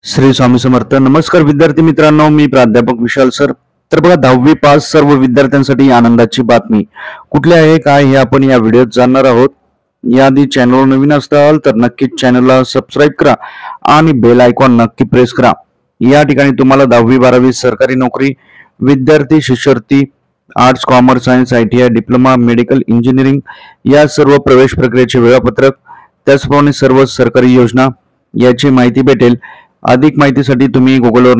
श्री स्वामी समर्थ. नमस्कार विद्यार्थी मित्रांनो, मी प्राध्यापक विशाल सर. तर बघा, 10वी पास सर्व विद्यार्थ्यांसाठी आनंदाची बातमी. कुठली आहे काय हे आपण या व्हिडिओत जाणणार आहोत. याआधी चॅनलवर नवीन असाल तर नक्कीच चॅनलला सबस्क्राईब करा आणि बेल आयकॉन नक्की प्रेस करा. या ठिकाणी तुम्हाला 10वी 12वी सरकारी नोकरी, विद्यार्थी शिष्यवृत्ती, arts, commerce, science, ITI, diploma, medical, engineering या सर्व प्रवेश प्रक्रियेचे वेळापत्रक, त्याचप्रमाणे सर्व सरकारी योजना याची माहिती भेटेल. अधिक माहितीसाठी तुम्ही गुगलवर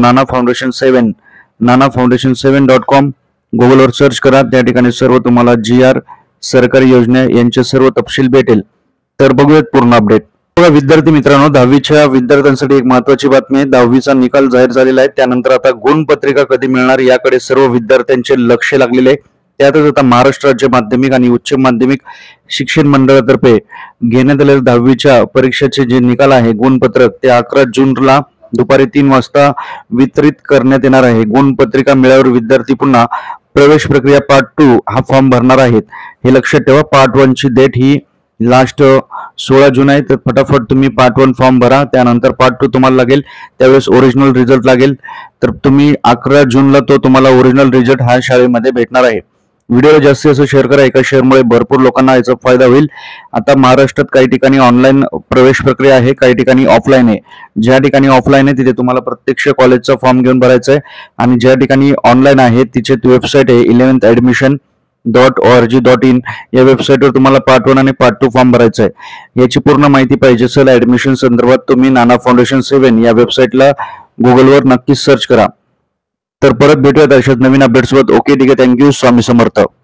nanafoundation7.com गुगलवर सर्च करा. त्या ठिकाणी सर्व तुम्हाला GR सरकारी योजना यांचे सर्व तपशील भेटेल. तर बघूयात पूर्ण अपडेट. बघा विद्यार्थी मित्रांनो, 10वीच्या विद्यार्थ्यांसाठी एक महत्त्वाची बातमी आहे. 10वीचा निकाल जाहीर झालेला आहे. त्यानंतर आता गुणपत्रिका कधी मिळणार याकडे सर्व विद्यार्थ्यांचे लक्ष लागलेले आहे. त्यातच आता महाराष्ट्र राज्य माध्यमिक आणि उच्च माध्यमिक शिक्षण मंडळातर्फे घेण्यात आलेल्या 10वीच्या परीक्षेचे जे निकाल आहे गुणपत्रक, ते 11 जूनला दुपारी 3 वाजता वितरित करण्यात येणार आहे. गुणपत्रिका मिळाल्यावर विद्यार्थी पुन्हा प्रवेश प्रक्रिया पार्ट 2 हा फॉर्म भरणार आहेत. हे लक्षात ठेवा. पार्ट 1 ची डेट ही लास्ट 16 जून आहे. तर फटाफट तुम्ही पार्ट 1 फॉर्म भरा. त्यानंतर पार्ट 2 तुम्हाला लागेल, त्यावेळेस ओरिजिनल रिझल्ट लागेल. तर तुम्ही 11 जूनला तो तुम्हाला ओरिजिनल रिझल्ट हा शाळेमध्ये भेटणार आहे. व्हिडिओ जास्तीत जास्त शेअर करा. एका शेअरमुळे भरपूर लोकांना याचा फायदा होईल. आता महाराष्ट्रात काही ठिकाणी ऑनलाईन प्रवेश प्रक्रिया आहे, काही ठिकाणी ऑफलाईन आहे. ज्या ठिकाणी ऑफलाईन आहे तिथे तुम्हाला प्रत्यक्ष कॉलेजचा फॉर्म घेऊन भरायचा आहे आणि ज्या ठिकाणी ऑनलाईन आहे तिचे वेबसाईट आहे 11thadmission.org.in. या वेबसाईटवर तुम्हाला पार्ट 1 आणि पार्ट 2 फॉर्म भरायचा आहे. याची पूर्ण माहिती पाहिजे असेल ऍडमिशन संदर्भात तुम्ही नाना फाउंडेशन 7 या वेबसाईटला गुगलवर नक्कीच सर्च करा. तर परत भेटूयात अशाच नवीन अपडेट्स सोबत. ओके, ठीक आहे. थँक्यू. स्वामी समर्थ.